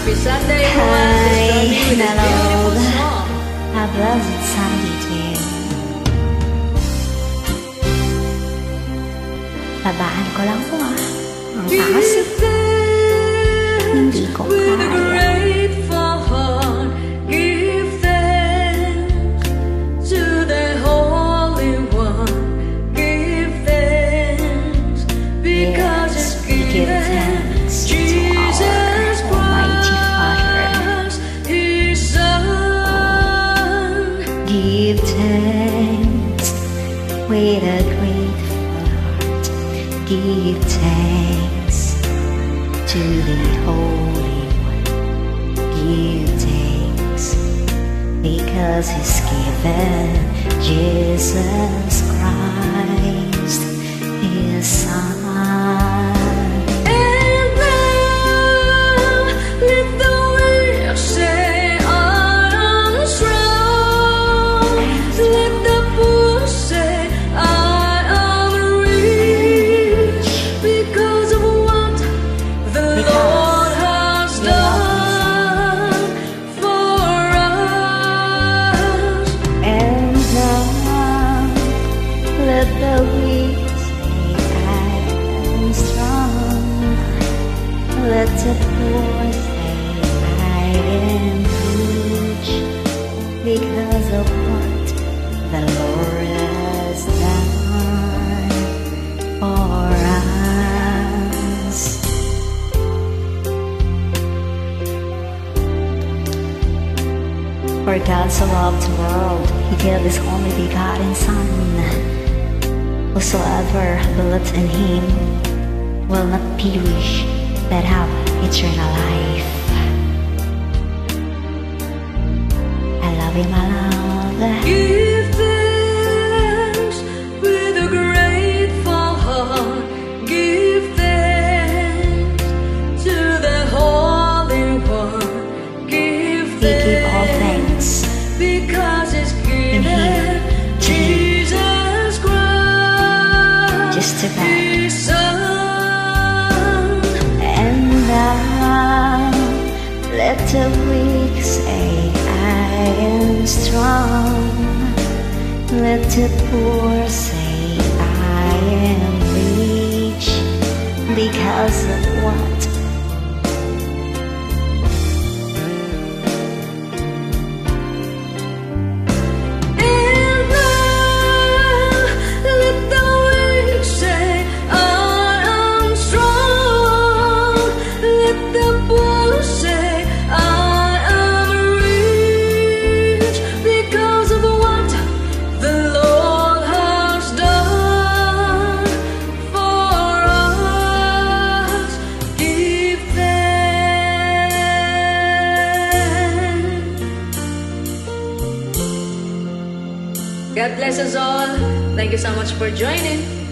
Happy Sunday, everyone. This is Tommy with this beautiful song. A blessed Sunday to you. Babaan ko lang po ah. Ang taas eh. Hindi ko kaya. Give thanks with a grateful heart. Give thanks to the Holy One. Give thanks because He's given Jesus Christ, His Son. Let the weak say I am strong. Let the poor say I am rich because of what the Lord has done for us. For God so loved the world, He gave His only begotten Son. Whosoever believes in Him will not perish, but have eternal life. I love you, my love. Give thanks with a grateful heart. Give thanks to the Holy One. Give We give all thanks because it's in given. Him, to Him. Just to that. And now let the weak say I am strong. Let the poor say I am rich because of what God bless us all. Thank you so much for joining.